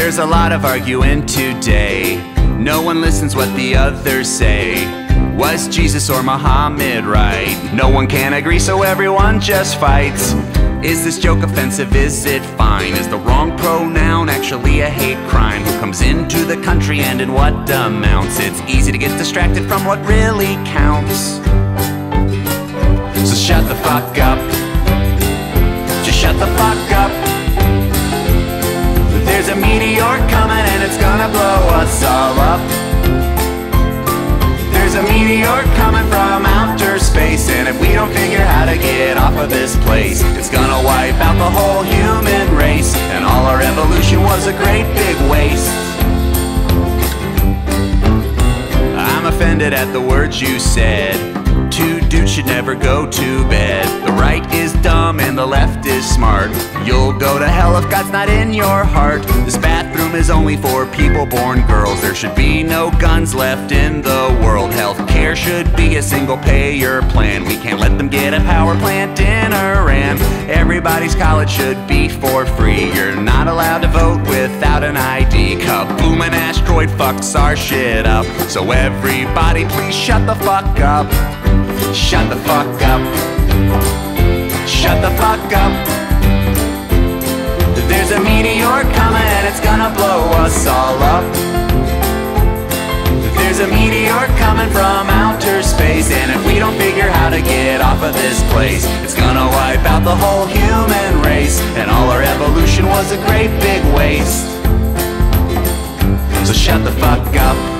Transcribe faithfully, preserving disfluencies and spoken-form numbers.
There's a lot of arguing today. No one listens what the others say. Was Jesus or Muhammad right? No one can agree, so everyone just fights. Is this joke offensive? Is it fine? Is the wrong pronoun actually a hate crime? Who comes into the country and in what amounts? It's easy to get distracted from what really counts. So shut the fuck up. Just shut the fuck up. There's a meteor coming and it's gonna blow us all up. There's a meteor coming from outer space, and if we don't figure how to get off of this place, it's gonna wipe out the whole human race, and all our evolution was a great big waste. I'm offended at the words you said. Two dudes should never go to bed. The right is dumb and the left is smart. You'll go to hell if God's not in your heart. This bathroom is only for people born girls. There should be no guns left in the world. Healthcare should be a single payer plan. We can't let them get a power plant in Iran. Everybody's college should be for free. You're not allowed to vote without an I D. Kaboom, an asteroid fucks our shit up. So everybody please shut the fuck up. Shut the fuck up. Shut the fuck up. There's a meteor coming and it's gonna blow us all up. There's a meteor coming from outer space, and if we don't figure how to get off of this place, it's gonna wipe out the whole human race, and all our evolution was a great big waste. So shut the fuck up.